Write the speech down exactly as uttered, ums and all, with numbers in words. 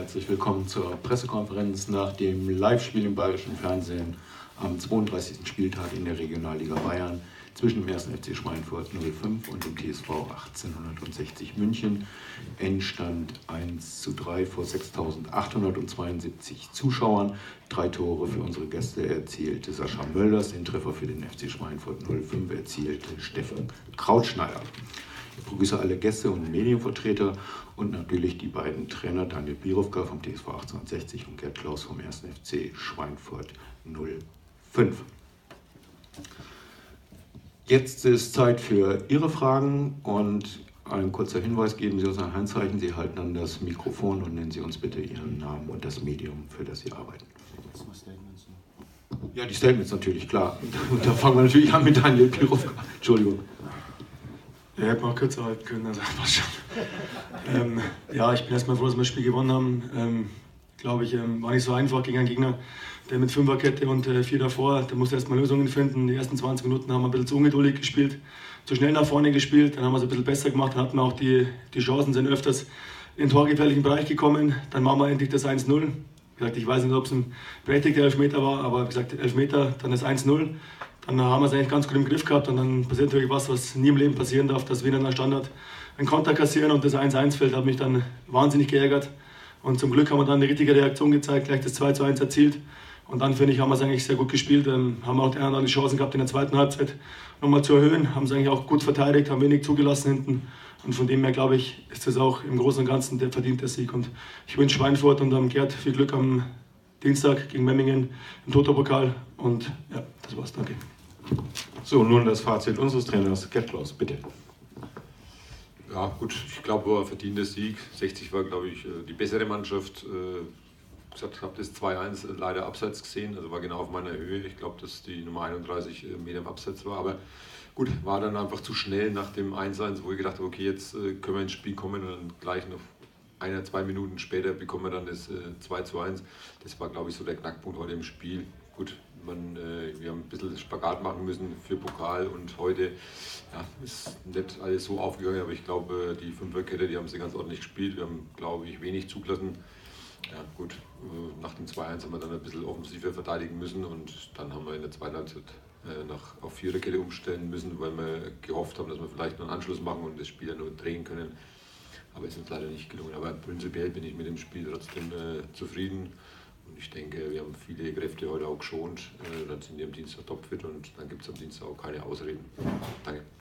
herzlich willkommen zur Pressekonferenz nach dem Live-Spiel im Bayerischen Fernsehen am zweiunddreißigsten Spieltag in der Regionalliga Bayern zwischen dem ersten F C Schweinfurt null fünf und dem T S V achtzehnhundertsechzig München. Endstand eins zu drei vor sechstausendachthundertzweiundsiebzig Zuschauern. Drei Tore für unsere Gäste erzielte Sascha Mölders, den Treffer für den F C Schweinfurt null fünf erzielte Steffen Krautschneider. Ich begrüße alle Gäste und Medienvertreter und natürlich die beiden Trainer Daniel Birovka vom T S V achtzehnhundertsechzig und Gerd Klaus vom ersten F C Schweinfurt null fünf. Jetzt ist Zeit für Ihre Fragen und ein kurzer Hinweis: Geben Sie uns ein Handzeichen, Sie halten dann das Mikrofon und nennen Sie uns bitte Ihren Namen und das Medium, für das Sie arbeiten. Ja, die Statements natürlich, klar. Und da fangen wir natürlich an mit Daniel Birovka. Entschuldigung. Ja, hätte man auch kürzer halten können, also passt schon. ähm, ja, ich bin erstmal froh, dass wir das Spiel gewonnen haben. Ähm, Glaube ich, ähm, war nicht so einfach gegen einen Gegner, der mit Fünferkette und äh, vier davor, der musste erstmal Lösungen finden. Die ersten zwanzig Minuten haben wir ein bisschen zu ungeduldig gespielt, zu schnell nach vorne gespielt, dann haben wir es ein bisschen besser gemacht, dann hatten wir auch die, die Chancen, sind öfters in den torgefährlichen Bereich gekommen. Dann machen wir endlich das eins null. Wie gesagt, ich weiß nicht, ob es ein berechtigter Elfmeter war, aber wie gesagt, Elfmeter, dann das eins null. Dann haben wir es eigentlich ganz gut im Griff gehabt und dann passiert natürlich was, was nie im Leben passieren darf, dass wir in einer Standard einen Konter kassieren und das eins eins fällt, hat mich dann wahnsinnig geärgert. Und zum Glück haben wir dann eine richtige Reaktion gezeigt, gleich das zwei zu eins erzielt. Und dann, finde ich, haben wir es eigentlich sehr gut gespielt, ähm, haben auch die eine oder andere Chancen gehabt in der zweiten Halbzeit nochmal zu erhöhen, haben es eigentlich auch gut verteidigt, haben wenig zugelassen hinten. Und von dem her, glaube ich, ist das auch im Großen und Ganzen der verdiente Sieg. Und ich wünsche Schweinfurt und um, Gerd viel Glück am Dienstag gegen Memmingen im Toto-Pokal. Und ja, das war's, danke. So, nun das Fazit unseres Trainers, Gerd Klaus, bitte. Ja gut, ich glaube, war ein verdienter Sieg. sechzig war, glaube ich, die bessere Mannschaft. Ich habe das zwei eins leider abseits gesehen, also war genau auf meiner Höhe. Ich glaube, dass die Nummer einunddreißig Meter im Abseits war, aber gut, war dann einfach zu schnell nach dem eins eins, wo ich gedacht habe, okay, jetzt können wir ins Spiel kommen und dann gleich noch ein, zwei Minuten später bekommen wir dann das zwei zu eins. Das war, glaube ich, so der Knackpunkt heute im Spiel. Gut, man, äh, wir haben ein bisschen Spagat machen müssen für Pokal und heute ja, ist nicht alles so aufgegangen, aber ich glaube, die Fünferkette, die haben sie ganz ordentlich gespielt. Wir haben, glaube ich, wenig zugelassen. Ja, gut, äh, nach dem zwei eins haben wir dann ein bisschen offensiver verteidigen müssen und dann haben wir in der zweiten Halbzeit äh, nach, auf Viererkette umstellen müssen, weil wir gehofft haben, dass wir vielleicht noch einen Anschluss machen und das Spiel dann nur drehen können. Aber es ist uns leider nicht gelungen. Aber prinzipiell bin ich mit dem Spiel trotzdem äh, zufrieden. Und ich denke, wir haben viele Kräfte heute auch geschont. Dann sind die am Dienstag topfit und dann gibt es am Dienstag auch keine Ausreden. Danke.